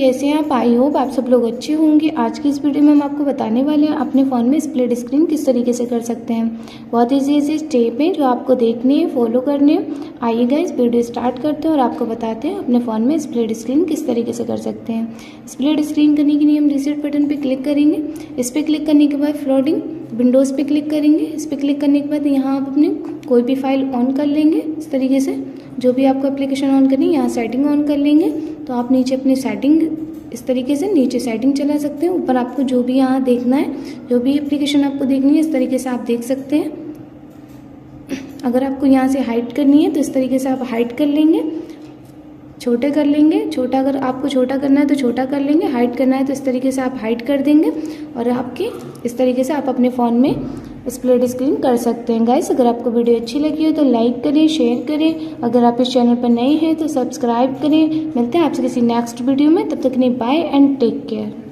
कैसे हैं आप? आई होप आप सब लोग अच्छे होंगे। आज की इस वीडियो में हम आपको बताने वाले हैं अपने फ़ोन में स्प्लिट स्क्रीन किस तरीके से कर सकते हैं। बहुत ईजी स्टेप हैं जो आपको देखने हैं, फॉलो करने हैं। आइए गाइस वीडियो स्टार्ट करते हैं और आपको बताते हैं अपने फ़ोन में स्प्लिट स्क्रीन किस तरीके से कर सकते हैं। स्प्लिट स्क्रीन करने के लिए हम रीसेट बटन पर क्लिक करेंगे। इस पर क्लिक करने के बाद फ्लोटिंग विंडोज़ पे क्लिक करेंगे। इस पर क्लिक करने के बाद यहाँ आप अपने कोई भी फाइल ऑन कर लेंगे। इस तरीके से जो भी आपको एप्लीकेशन ऑन करनी है यहाँ सेटिंग ऑन कर लेंगे। तो आप नीचे अपनी सेटिंग इस तरीके से नीचे सेटिंग चला सकते हैं। ऊपर आपको जो भी यहाँ देखना है, जो भी एप्लीकेशन आपको देखनी है, इस तरीके से आप देख सकते हैं। अगर आपको यहाँ से हाइड करनी है तो इस तरीके से आप हाइड कर लेंगे, छोटे कर लेंगे। छोटा अगर आपको छोटा करना है तो छोटा कर लेंगे, हाइड करना है तो इस तरीके से आप हाइड कर देंगे। और आपके इस तरीके से आप अपने फ़ोन में स्प्लिट स्क्रीन कर सकते हैं। गाइस अगर आपको वीडियो अच्छी लगी हो तो लाइक करें, शेयर करें। अगर आप इस चैनल पर नए हैं तो सब्सक्राइब करें। मिलते हैं आपसे किसी नेक्स्ट वीडियो में, तब तक के लिए बाय एंड टेक केयर।